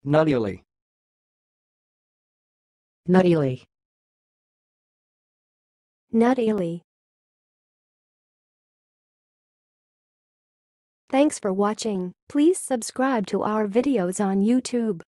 nuttily, nuttily, nuttily. Thanks for watching. Please subscribe to our videos on YouTube.